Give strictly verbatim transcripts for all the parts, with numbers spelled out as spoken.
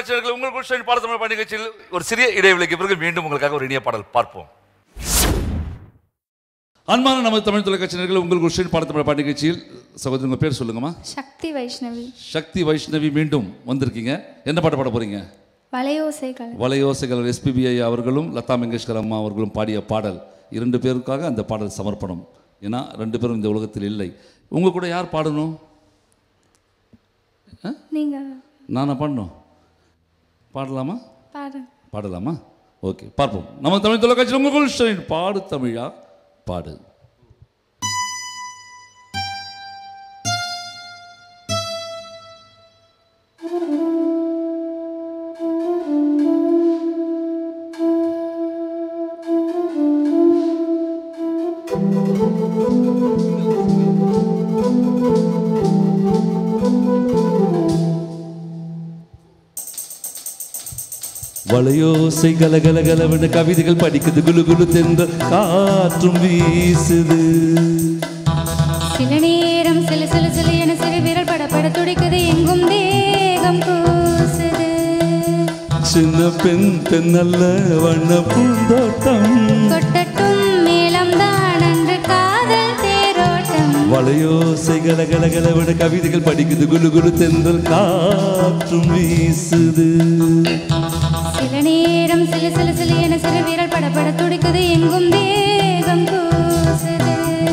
தொலைக்காட்சியர்கள் உங்கள் குஷ்டன் பாடத்தமிழ் பாடி நிகழ்ச்சியில் ஒரு சிறிய இடைவெளிக்கு பிறகு மீண்டும் உங்களுக்காக ஒரு இனிய பாடல் பார்ப்போம். அன்பான நம்ம தமிழ் தொலைக்காட்சியர்கள் உங்கள் குஷ்டன் பாடத்தமிழ் பாடி நிகழ்ச்சியில் சகோதரி உங்கள் பேர் சொல்லுங்கம்மா. சக்தி வைஷ்ணவி. சக்தி வைஷ்ணவி மீண்டும் வந்திருக்கீங்க. என்ன பாட்டு பாட போறீங்க? வலையோசைகள். வலையோசைகள் எஸ்பிபி ஐயா அவர்களும் லதா மங்கேஷ்கர் அம்மா அவர்களும் பாடிய பாடல். இரண்டு பேருக்காக அந்த பாடல் சமர்ப்பணம். ஏன்னா ரெண்டு பேரும் இந்த உலகத்தில் இல்லை. உங்க கூட யார் பாடணும்? நீங்க. நானா பாடணும்? பாடலாமா? பாடு. பாடலாமா? ஓகே, பார்ப்போம். நம்ம தமிழ் தொலைக்காட்சியில் உங்கள் பாடு தமிழா பாடு. வலையோசை கலகல கலவென கவிதைகள் படிக்குது, குலு குலு தென்ற காற்றும் வீசுது. சில நேரம் சில சில சில என சிறு விரல் படப்பட துடிக்குது, எங்கும் தேகம் கூசுது. சின்ன பெண் தென்னல்ல வண்ண பூந்தோட்டம், கொட்டட்டும் மேலம் தான் அன்று காதல் தேரோட்டம். வலையோசை கலகல கலவென கவிதைகள் படிக்குது, குலு குலு தென்ற காற்றும் வீசுது. சில நேரம் சில சில சில என சிறு விரல் படப்பட துடிக்குது, எங்கும் தேகம் கூசுது.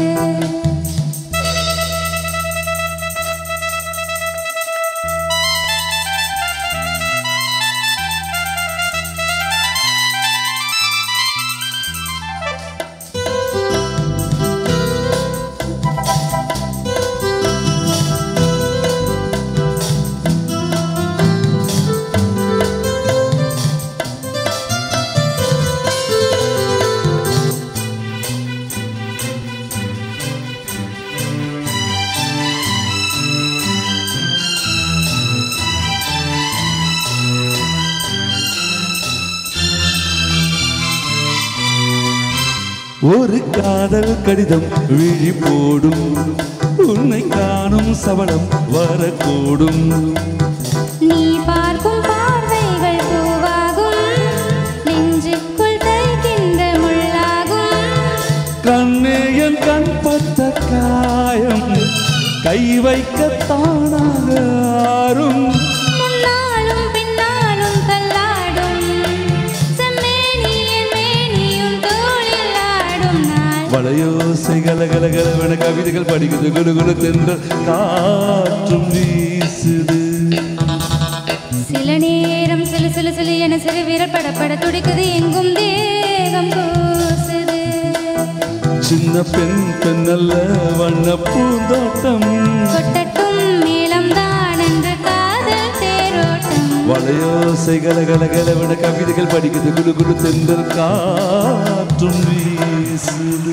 ஒரு காதல் கடிதம் விழி போடும், உன்னை காணும் சபலம் வரக்கூடும். நீ பார்க்கும் பார்வைகள் பூவாகும், நெஞ்சுக்குள் தைக்கின்ற முள்ளாகும். கண்ணே என் கண் பட்ட காயம் கை வைக்க தானாக ஆறும். முன்னாலும் பின்னாலும் தள்ளாடும், செம்மேனியின் மேனியும் தோளில் ஆடும் நாள். வலையோசை கலகல கலவென கவிதைகள் படிக்குது, குலு குலு தென்ற காற்றும் வீசுது. சில நேரம் சில சில சில என சிறு விரல் படப்பட துடிக்குது, எங்கும் தேகம் கூசுது. சின்ன பெண் பெண்ணல்ல வண்ண பூந்தோட்டம், கொட்டட்டும் மேலம் தான் என்று காதல் தேரோட்டம். வலையோசை கலகல கலவென கவிதைகள் படிக்குது, குலு குலு தென்ற காற்றும் வீசுது.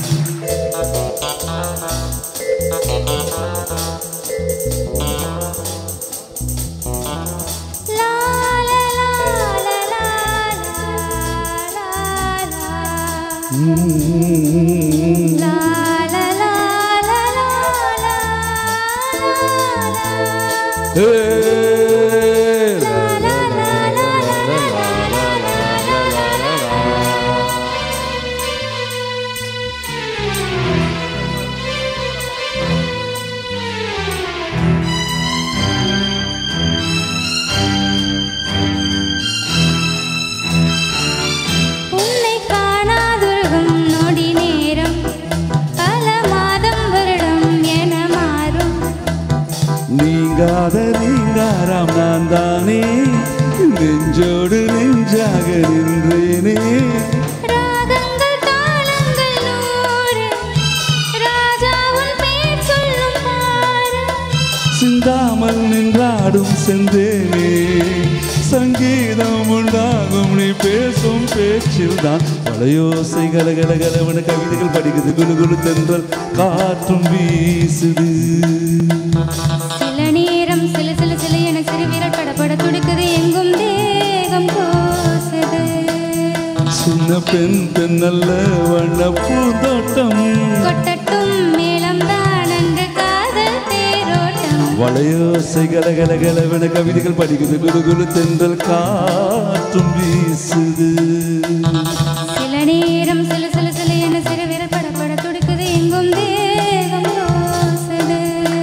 உன்னை காணாதுருகும் நொடி நேரம் பல மாதம் வருடம் என மாறும். நீங்காத நீங்காராம் நான் தானே, நெஞ்சோடு நெஞ்சாக நின்றேனே. ராகங்கள் தாளங்கள் நூறு, ராஜாவும் பேர் சொல்லும் பாரு. சிந்தாமல் நின்றாடும் செந்தேனே, சங்கீதம் உண்டாகும் நீ பேசும் பேச்சில் தான். வலையோசை கலகல கலவன கவிதைகள் படிக்குது, குலு குலு தென்றல் காற்றும் வீசுது. சில நேரம் சில சில சில என சிறு விரல் படப்பட துடிக்குது, எங்கும் தேகம் கூசுது. சின்ன பெண் பெண்ணல்ல வண்ண பூந்தோட்டம், கொட்டட்டும் மேலம் தான் அன்று காதல் தேரோட்டம். மலையோசை கலகலகலவென கவிதைகள் படிக்குது, குலுகுலு தென்றல் காற்றும் வீசுது. சில நேரம் சில சில சில என சிறு விரல் படப்பட துடிக்குது, எங்கும் தேகம் யோசனை.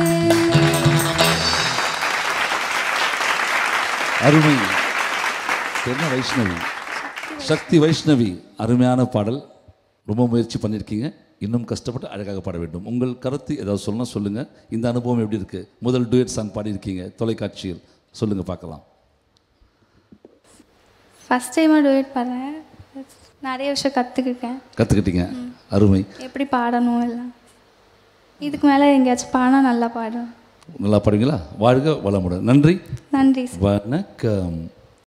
அருமை. என்ன வைஷ்ணவி, சக்தி வைஷ்ணவி. அருமையான பாடல், ரொம்ப முயற்சி பண்ணியிருக்கீங்க. இன்னும் கஷ்டப்பட்டு அழகாக பாட வேண்டும். உங்கள் கருத்து ஏதாவது சொல்லணும் சொல்லுங்கள். இந்த அனுபவம் எப்படி இருக்குது? முதல் டூயட் சாங் பாடியிருக்கீங்க தொலைக்காட்சியில், சொல்லுங்கள் பார்க்கலாம். ஃபஸ்ட் டைமாக டூயட் பாடுறேன், நிறைய விஷயம் கற்றுக்கிட்டேன். கற்றுக்கிட்டீங்க, அருமை. எப்படி பாடணும் எல்லாம். இதுக்கு மேலே எங்கேயாச்சும் பாடினா நல்லா பாடுவேன். நல்லா பாடுவீங்களா? வாழ்க வளமுடன். நன்றி, நன்றி. வணக்கம்.